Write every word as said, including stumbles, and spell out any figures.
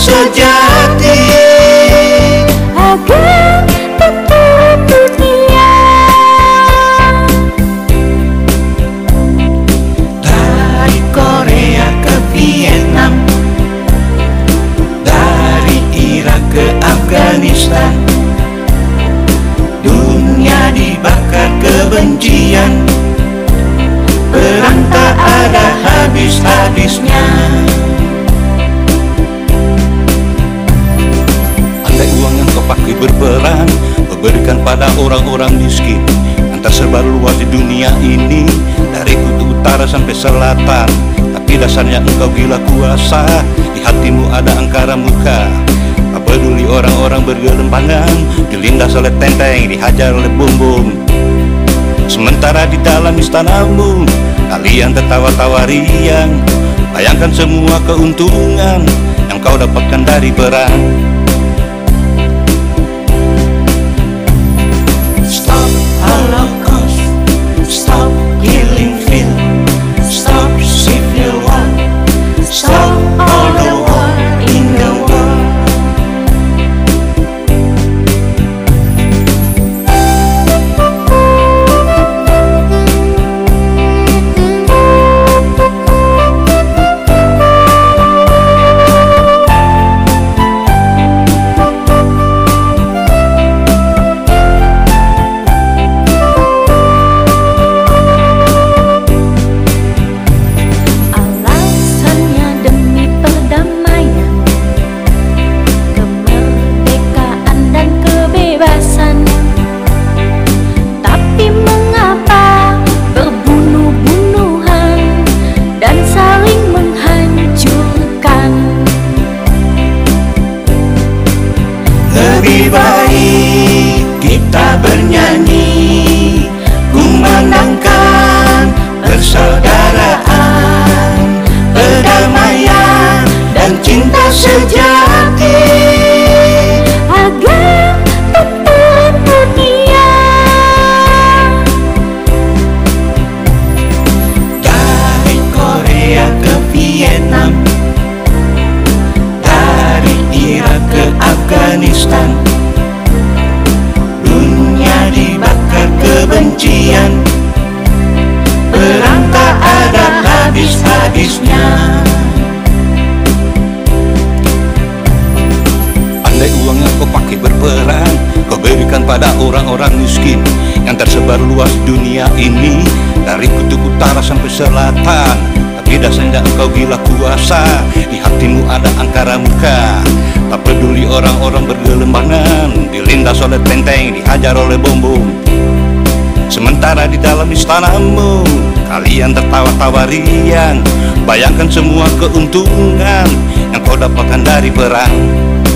sejati agar tetap dunia. Dari Korea ke Vietnam, dari Irak ke Afghanistan, dunia dibakar kebencian, perang tak ada habis-habisnya. Andai uang yang kau pakai berperang, kau berikan pada orang-orang miskin yang tersebar luas di dunia ini, dari kutub utara sampai selatan, tapi dasarnya engkau gila kuasa. Di hatimu ada angkara murka, tak peduli orang-orang bergelimpangan, dilindas oleh tenteng, dihajar oleh bom-bom. Sementara di dalam istanamu, kalian tertawa-tawa riang. Bayangkan semua keuntungan yang kau dapatkan dari perang. Stop Holocaust, stop killing field, stop civil war, stop all the war in the world. Lebih baik kita bernyanyi, kumandangkan persaudaraan, perdamaian dan cinta sejati Agar tetap dunia. dari Korea ke Vietnam, dari Irak ke Afghanistan, dunia dibakar kebencian, perang tak ada habis-habisnya. Andai uang yang kau pakai berperang, kau berikan pada orang-orang miskin yang tersebar luas dunia ini, dari kutub utara sampai selatan, tapi dasarnya engkau gila kuasa. Di hatimu ada angkara murka, tak peduli orang-orang bergelimpangan, dilindas oleh tenteng, dihajar oleh bom-bom. Sementara di dalam istanamu, kalian tertawa-tawa riang. Bayangkan semua keuntungan yang kau dapatkan dari perang.